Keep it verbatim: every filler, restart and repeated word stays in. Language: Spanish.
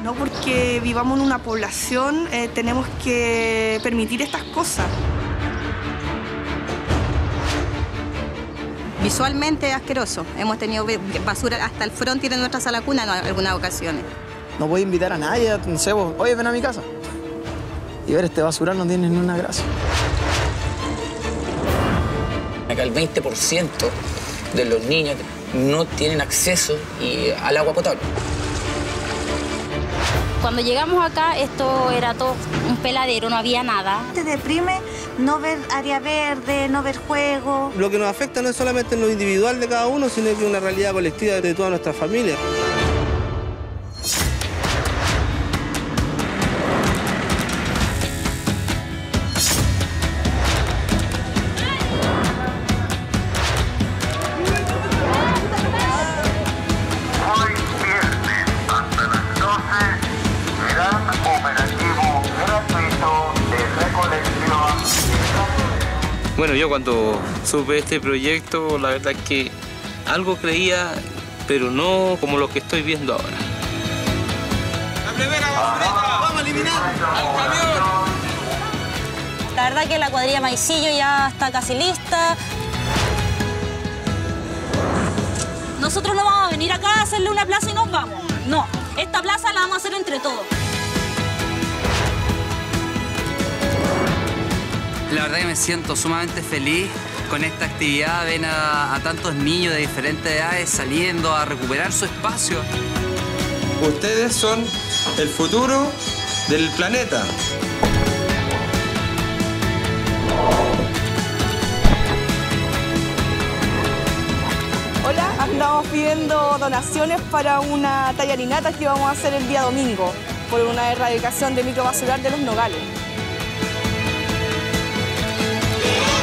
No porque vivamos en una población eh, tenemos que permitir estas cosas. Visualmente es asqueroso. Hemos tenido basura hasta el frontis de nuestra sala cuna en algunas ocasiones. No voy a invitar a nadie, no sé, vos, oye, ven a mi casa. Y ver este basural no tiene ni una gracia. Acá el veinte por ciento de los niños no tienen acceso y, al agua potable. Cuando llegamos acá, esto era todo un peladero, no había nada. Te deprime no ver área verde, no ver juego. Lo que nos afecta no es solamente en lo individual de cada uno, sino que es una realidad colectiva de toda nuestra familia. Bueno, yo cuando supe este proyecto, la verdad es que algo creía, pero no como lo que estoy viendo ahora. ¡La primera basurita! ¡Vamos a eliminar al camión! La verdad que la cuadrilla Maicillo ya está casi lista. Nosotros no vamos a venir acá a hacerle una plaza y nos vamos. No, esta plaza la vamos a hacer entre todos. La verdad que me siento sumamente feliz con esta actividad. Ven a, a tantos niños de diferentes edades saliendo a recuperar su espacio. Ustedes son el futuro del planeta. Hola, andamos pidiendo donaciones para una tallarinata que vamos a hacer el día domingo por una erradicación de microbasural de los Nogales. Yeah.